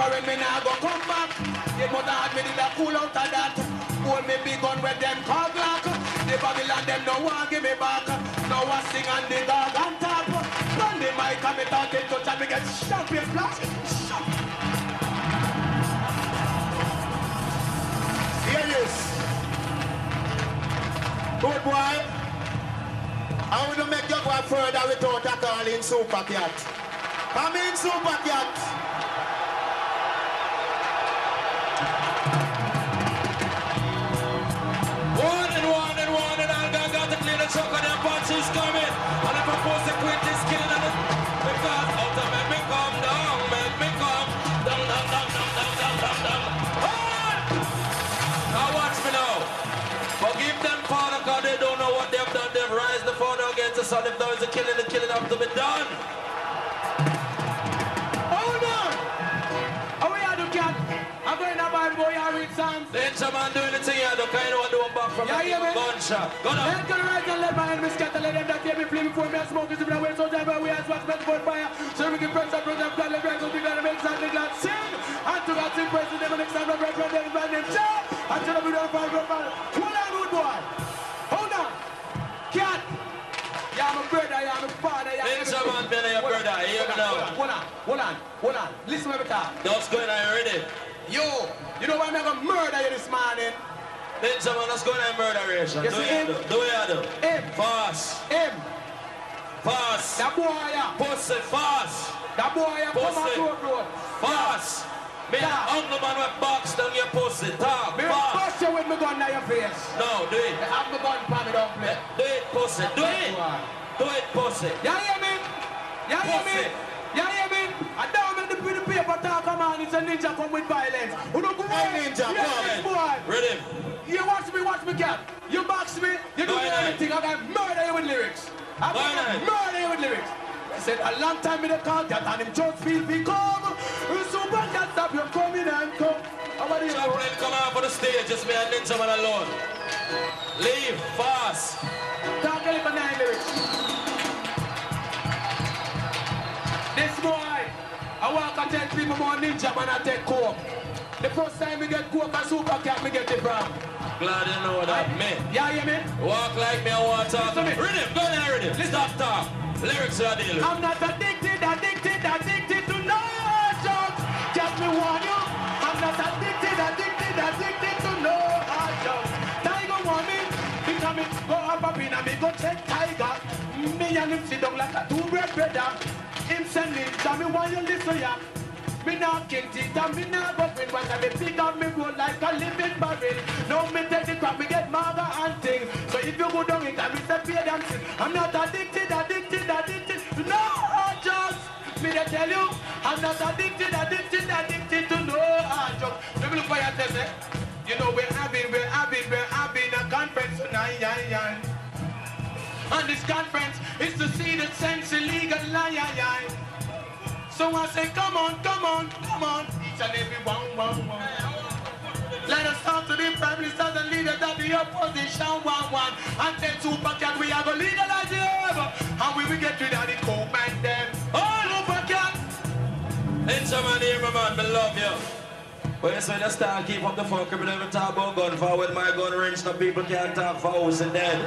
foreign me now go come back. They must have me did a cool out of that. Hold me big gun with them call black. The Babylon them no want give me back. Now I sing and the dog on top. Run the mic and me talk in touch and me get shot with flash. Shot. Hear this. Good boy. I want to make you go further without a call in Super Cat. Come in Super Cat. One and I got to clear the truck and their punches coming. And I propose to quit this killing and because out of make me come down, make me come down. Now watch me now. Forgive them, Father, because they don't know what they've done. They've raised the Father against the Son. If there is a killing, the killing have to be done. Hold on! How are you, Cat? I'm going to buy boy and read Psalms. The man doing the thing, I don't kind of want to do a back from the gunshot. Go down. Let's go right and let my enemies scatter. Let them that hear me flame before me and smoke is if I wait so time we as what's meant for fire. So we can press and press and plan the bread so we gotta make something glad sing. And to that sing praise to them and next time the bread from them is my name. Shout! Until we don't find good man. Hold on, good boy. Hold on. Cat. Yeah, I'm a brother, yeah, I'm a father, yeah. Ninja man, Ben, your brother, hear me now. Hold on. Listen to me talk. That's good, are you ready? Yo, you know why I'm gonna murder you this morning? Ninja man, let's go in murderation. Yes, do what you do. Him. Fast. Him. Fast. That boy, yeah. Pussy, fast. That boy, yeah, come on road. Fast. Me the ugly man with box down your pussy. Talk. Me fast. bust you with me gun in your face. No, do it. I have my gun for me, don't play. Do it, pussy. Do it. Do it, pussy. You hear me? You hear me? You hear me? I don't make the pretty paper talk, come on. It's a ninja come with violence. Who don't go Hey, ninja, boy. Ready? You watch me, cat. You box me, you do me anything. I'm gonna murder you with lyrics. I'm gonna murder you with lyrics. He said a long time in the car, that and him just feel we come. Super cat stop you coming and come. How about you? Chaplain, come out for the stage, just me and Ninja man alone. Leave, fast. Talk a little 9 lyrics. This boy, I walk and tell people more Ninja man I take coke. The first time we get coke and Super Cat, me get it from. Glad you know that, me. Yeah, hear me? Walk like me, I want to talk to me. Rhythm, go there, rhythm. Stop talk. Lyrics are dealing. I'm not addicted to no drugs. Just me warn you. I'm not addicted to no drugs. Tiger want me. Because me go up in and me go check Tiger. Me and him sit down like a two-bread brother. Him send me, tell me why you listen ya. Me not king teeth and me not go win. Once I be pick up me roll like a living barrel. Now me take the crap, me get maga and thing. So if you go down it, I will say pay them sin. I'm not addicted to no drugs. Me they tell you, I'm not addicted to no drugs. Let me look for your test, eh? You know we're having a conference tonight. And this conference is to see the sense illegal lie. So I say, come on, each and every one. Let us talk to the prime ministers and leaders of the opposition, one. And tell Super Cat we are going to legalize the herb. And we will get rid of the coke man them. Oh, Super Cat! Ninja man here, my man, me love you. But you say, just start keep up the fucker, but never talk about gun for when my gun range, no people can't talk for house and dead.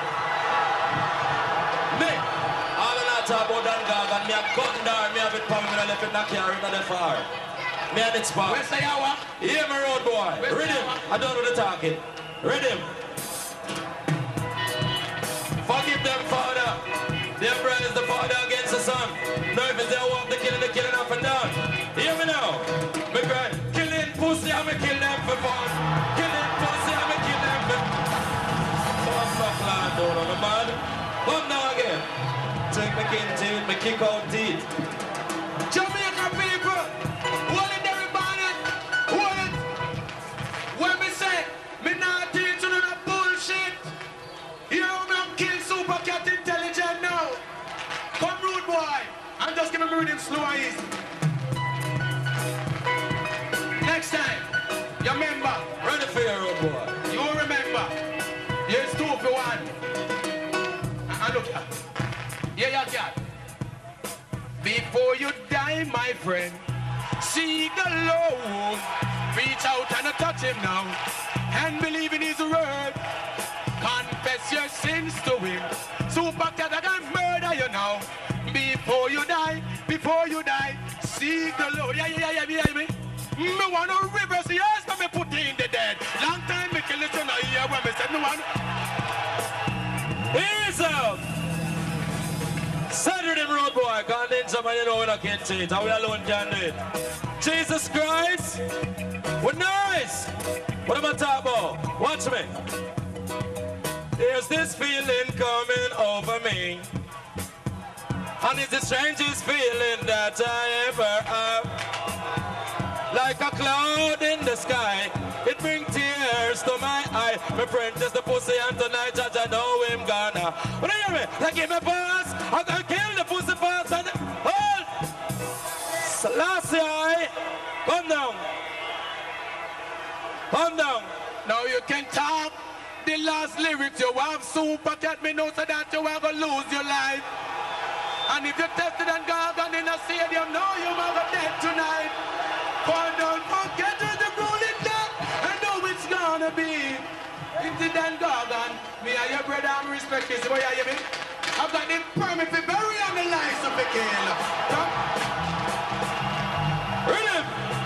Me, all of that talk about Dan Gargan, me a gun down, me have it for me, I left it not carry it the far. Me and it spark. Where's the hour? Hear me road boy. Rhythm, I don't know the talking. Rhythm. Forgive them, Father. Their brother is the Father against the Son. Now if it's their walk, the killing up and down. Hear me now. Me cry, killing pussy, I'm kill them for fun. Killing pussy, I'm kill them for fun. Fuck land down on the man. Come now again. Take me kin teeth, me kick out teeth. Jamaica people, hold it everybody, hold it. When me say, me not teach you no bullshit. You know me I'm kill Super Cat intelligent now. Come rude boy, and just give me rhythm slow and easy. Next time, you remember. Ready for your road boy. You remember. Here's 2 for 1. And look here. Yeah, Cat. Before you die, my friend, Seek the Lord. Reach out and touch him now. And believe in his word. Confess your sins to him. Super cat, I can murder you now. Before you die, seek the Lord. Yeah, me. Me want to reverse the earth, but me put in the dead. Long time me kill it, so now here when me said me want. Here is out. Saturday road boy, can't ninja man, you know we not can change, and we alone can do it. Jesus Christ, we're nice. What am I talking about? Watch me. There's this feeling coming over me, and it's the strangest feeling that I ever have. Like a cloud in the sky, it brings tears to my eye. My friend just the pussy, and tonight judge I know him gonna. But hear me, like give me pass, I'm gonna kill the pussy fast and hold. Selassie, come down. Come down. Now you can talk the last lyrics you have. Super cat me know so that you are gonna lose your life. And if you tested and gargan in a stadium, no, you are gonna dead tonight. But don't forget to the ruling death and know it's gonna be. Into then gargan, me and your brother, I'm respect this. What you hear me? I've got the permit to bury on the lives of the kill. Come. Rhythm.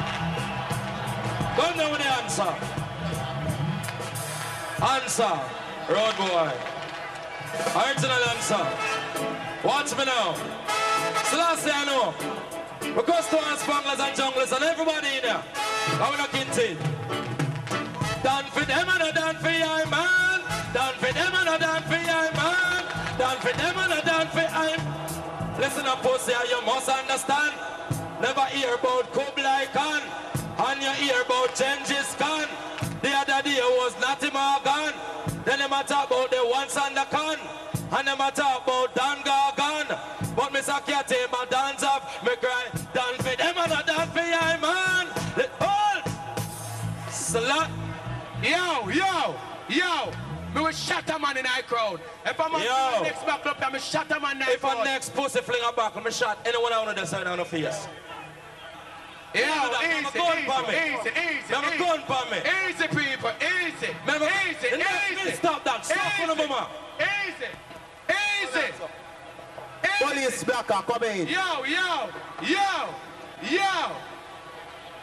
Come down with the answer. Answer. Road boy. Original answer. Watch me now. Selassie, I know. Because to us spanglers and junglers and everybody in there. How we not kinted? Done for them and a done for I man. Done for them and a done for I man. Done for them and a done for I. Listen up, pussy, you must understand. Never hear about Kublai Khan. And you hear about Genghis Khan. The other day was Natty Morgan. Then they talk about the ones and the Khan. And they talk about Dan Gargan. But Mr. Catty, my dance up, me cry, dance for them and I dance for I man. Hold! Slut. Yo. Me will shut a man in our crowd. If I'm on the next back up, I'm shut a man in our crowd. If a next pussy fling a back, I'm shot anyone out of the side on the face. Easy, Easy, people, easy. Stop that, stop for the mama. Easy. Police back, come in. Yo.